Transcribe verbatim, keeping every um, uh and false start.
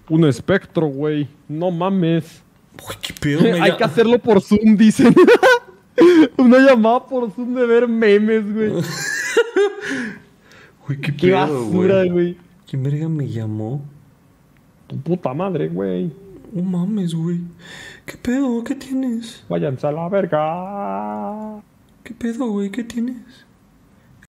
Un espectro, güey. No mames. Uy, qué pedo, me Hay ya- que hacerlo por Zoom, dicen. Una llamada por Zoom de ver memes, güey. Uy, qué Qué pedo, basura, güey. güey. ¿Quién verga me llamó? Tu puta madre, güey. No mames, güey. ¿Qué pedo? ¿Qué tienes? Váyanse a la verga. ¿Qué pedo, güey? ¿Qué tienes?